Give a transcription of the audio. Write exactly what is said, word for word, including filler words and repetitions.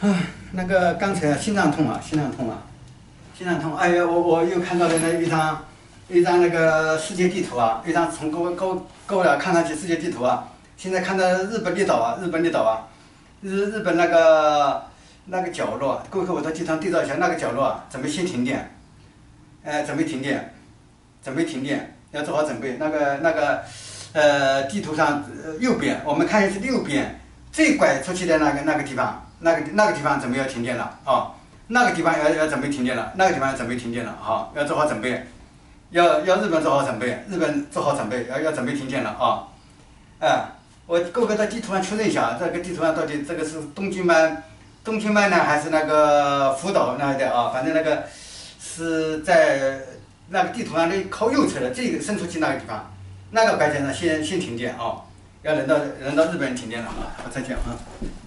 唉，那个刚才心脏痛啊，心脏痛啊，心脏痛！哎呀，我我又看到了那一张一张那个世界地图啊，一张从高高高了看上去世界地图啊。现在看到日本列岛啊，日本列岛啊，日日本那个那个角落，各位和我的地图上对照一下，那个角落啊，准备先停电，呃，准备停电，准备停电，要做好准备。那个那个呃，地图上呃右边，我们看一下是右边最拐出去的那个那个地方。那个那个地方准备要停电了啊、哦，那个地方要要准备停电了，那个地方要准备停电了啊、哦，要做好准备，要要日本做好准备，日本做好准备，要要准备停电了啊、哦，哎，我各个在地图上确认一下，这个地图上到底这个是东京湾，东京湾呢还是那个福岛那的啊？反正那个是在那个地图上的靠右侧的这个伸出去那个地方，那个关键呢先先停电啊、哦，要轮到轮到日本停电了啊，再见啊。